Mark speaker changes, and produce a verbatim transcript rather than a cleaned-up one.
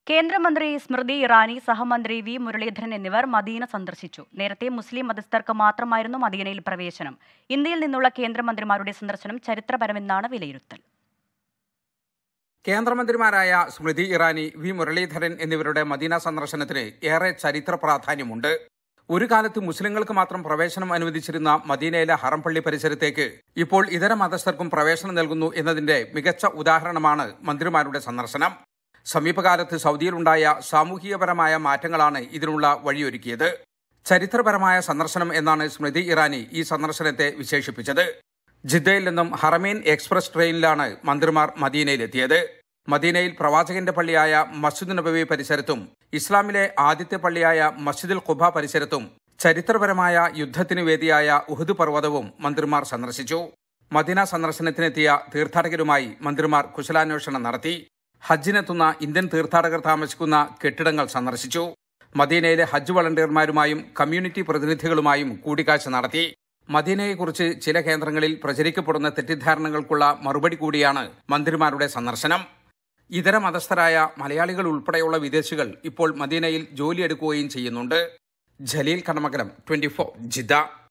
Speaker 1: കേന്ദ്രമന്ത്രി സ്മൃതി ഇറാനി, സഹമന്ത്രി വി മുരളീധരൻ എന്നിവർ മദീന സന്ദർശിച്ചു. നേരത്തെ മുസ്ലിം മതസ്ഥർക്ക് മാത്രമായിരുന്നു മദീനയിൽ പ്രവേശനം. ഇന്ത്യയിൽ നിന്നുള്ള കേന്ദ്രമന്ത്രിമാരുടെ സന്ദർശനം ചരിത്രപരമെന്നാണ് വിലയിരുത്തൽ.
Speaker 2: കേന്ദ്രമന്ത്രിമാരായ സ്മൃതി ഇറാനി, വി മുരളീധരൻ എന്നിവരുടെ മദീന സന്ദർശനത്തിന് ഏറെ ചരിത്ര പ്രാധാന്യമുണ്ട്. ഒരു കാലത്ത് മുസ്ലിങ്ങൾക്ക് മാത്രം പ്രവേശനം അനുവദിച്ചിരുന്ന മദീനയിലെ ഹറം പള്ളി പരിസരത്തേക്ക് ഇപ്പോൾ ഇതര മതസ്ഥർക്കും പ്രവേശനം നൽകുന്നു എന്നതിന്റെ മികച്ച ഉദാഹരണമാണ് മന്ത്രിമാരുടെ സന്ദർശനം. സമീപകാലത്ത് സൗദിയിലുണ്ടായ സാമൂഹികപരമായ മാറ്റങ്ങളാണ് ഇതിനുള്ള വഴിയൊരുക്കിയത്. ചരിത്രപരമായ സന്ദർശനം എന്നാണ് സ്മൃതി ഇറാനി ഈ സന്ദർശനത്തെ വിശേഷിപ്പിച്ചത്. ജിദ്ദയിൽ നിന്നും ഹറമൈൻ എക്സ്പ്രസ് ട്രെയിനിലാണ് മന്ത്രിമാർ മദീനയിലെത്തിയത്. മദീനയിൽ പ്രവാചകന്റെ പള്ളിയായ മസ്ജിദ് നബവി പരിസരത്തും ഇസ്ലാമിലെ ആദ്യത്തെ പള്ളിയായ മസ്ജിദുൽ ഖുബ പരിസരത്തും ചരിത്രപരമായ യുദ്ധത്തിന് വേദിയായ ഉഹുദ് പർവ്വതവും മന്ത്രിമാർ സന്ദർശിച്ചു. മദീന സന്ദർശനത്തിനെത്തിയ തീർത്ഥാടകരുമായി മന്ത്രിമാർ കുശലാന്വേഷണം നടത്തി. ഹജ്ജിനെത്തുന്ന ഇന്ത്യൻ തീർത്ഥാടകർ താമസിക്കുന്ന കെട്ടിടങ്ങൾ സന്ദർശിച്ചു. മദീനയിലെ ഹജ്ജ് വളണ്ടിയർമാരുമായും കമ്മ്യൂണിറ്റി പ്രതിനിധികളുമായും കൂടിക്കാഴ്ച നടത്തി. മദീനയെക്കുറിച്ച് ചില കേന്ദ്രങ്ങളിൽ പ്രചരിക്കപ്പെടുന്ന തെറ്റിദ്ധാരണകൾക്കുള്ള മറുപടി കൂടിയാണ് മന്ത്രിമാരുടെ സന്ദർശനം. ഇതര മതസ്ഥരായ മലയാളികൾ ഉൾപ്പെടെയുള്ള വിദേശികൾ ഇപ്പോൾ മദീനയിൽ ജോലിയെടുക്കുകയും ചെയ്യുന്നുണ്ട്. Jaleel Kadamakalam, twenty four, Jeddah.